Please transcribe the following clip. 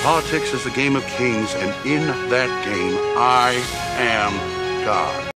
Politics is a game of kings, and in that game, I am God.